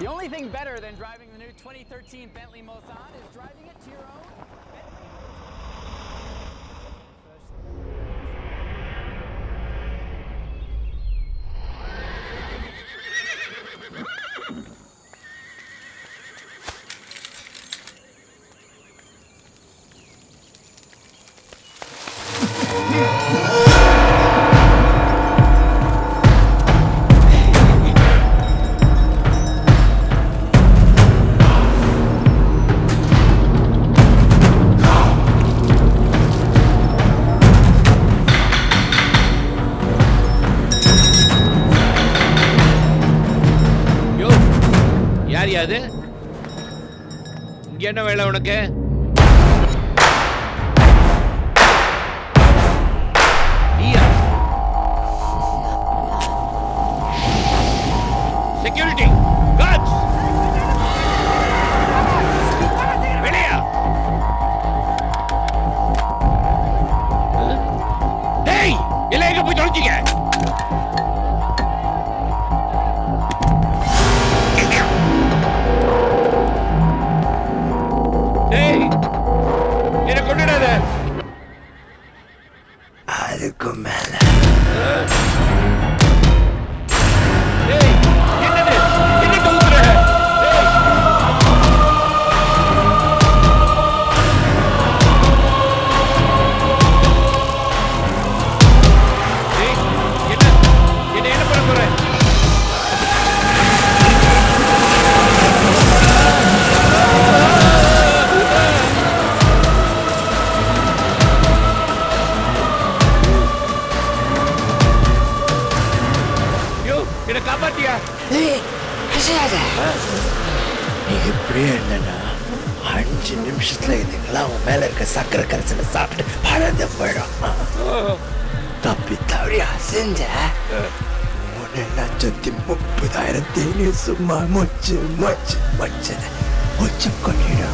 The only thing better than driving the new 2013 Bentley Mulsanne is driving it to your own அது இங்க என்ன வேலை உனக்கு? Security cards வெளியா? டேய் எல்லாம் எங்க போய் தொலைச்சிங்க? அதுக்கு மேல இப்படியே என்னன்னா 5 நிமிஷத்துல இதுங்களா உன் மேல இருக்க சக்கரை கரைசலை சாப்பிட்டு பழந்து போயிடும். தப்பி தவறி அசைஞ்ச 3,30,000 சும்மா மொச்சு மொச்சு மொச்சு மொச்சு கொண்டிடும்.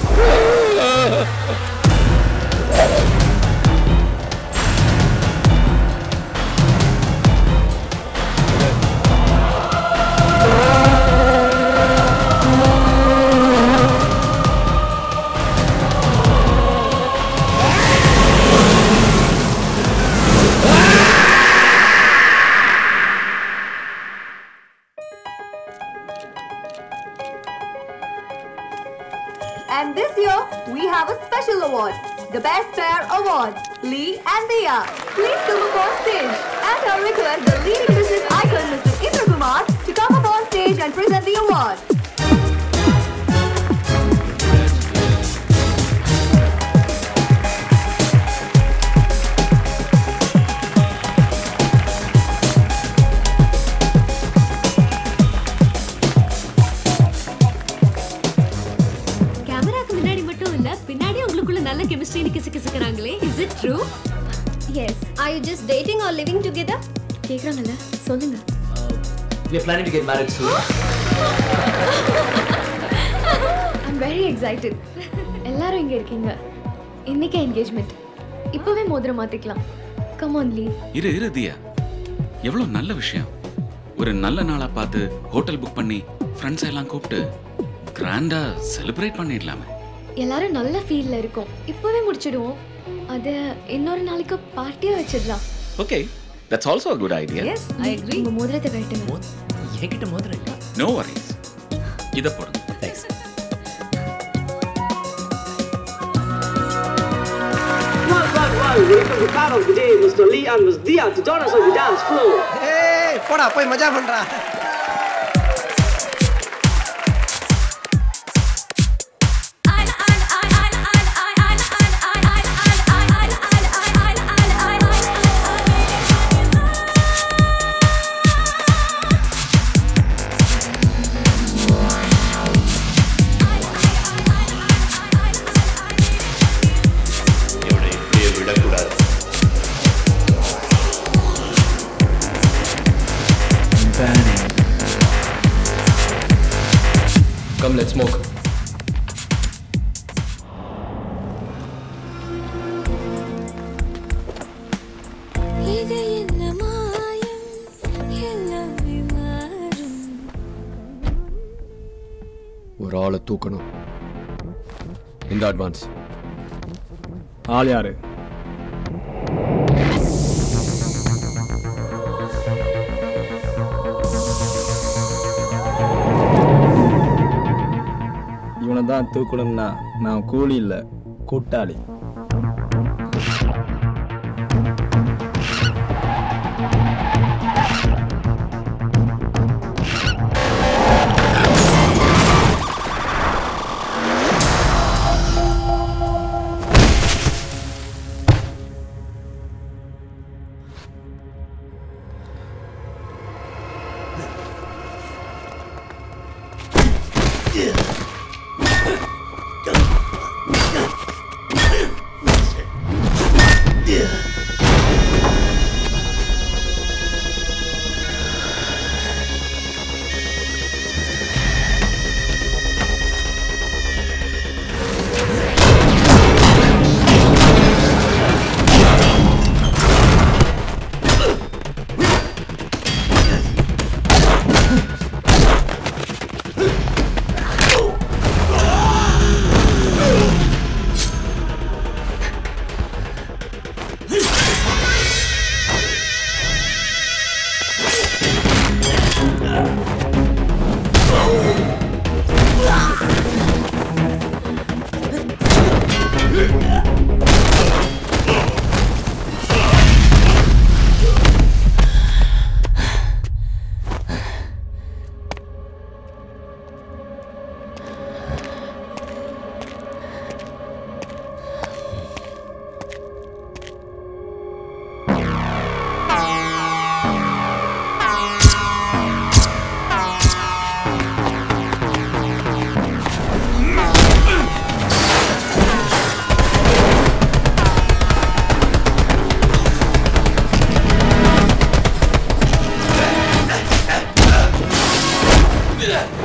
And this year, we have a special award, the Best Pair Award, Lee and Diya. Please come up on stage and I request the leading business icon, Mr. Indra Kumar, to come up on stage and present the award. Is it true? Yes. Are you just dating or living together? கேக்குறாங்கல்ல சொல்லுங்க. We are planning to get married soon. I'm very excited. எல்லாரும் இங்க இருக்கீங்க. இன்னைக்கு engagement. இப்பவே மோதிரம் மாத்திக்கலாம். Come on Lee. இரு தியா. எவ்வளவு நல்ல விஷயம். ஒரு நல்ல நாளா பார்த்து ஹோட்டல் புக் பண்ணி ஃப்ரெண்ட்ஸ் எல்லாம் கூப்பிட்டு கிராண்டா செலிப்ரேட் பண்ணிடலாமே. எல்லாரும் நல்ல ஃபீல்ல இருக்கோம். இப்பவே முடிச்சிடுவோம். அத இன்னொரு நாளைக்கு பார்ட்டியா வச்சிடலாம். Okay, that's also a good idea. Yes, I agree. உங்க மோதிரத்தை கழட்டுங்க. என்கிட்ட மோதிரம் இல்ல. No worries. இத போடுங்க. Thanks. Welcome to the crowd of the day, Mr. Lee and Ms. Diya to join us on the dance floor. Hey, போடா போய் மஜா பண்றா. Come, let's smoke. ஒரு ஆளை தூக்கணும். இந்த அட்வான்ஸ். ஆள் யாரு? இவனை தான் தூக்கணும்னா நான் கூலி இல்லை, கூட்டாளி. Yeah.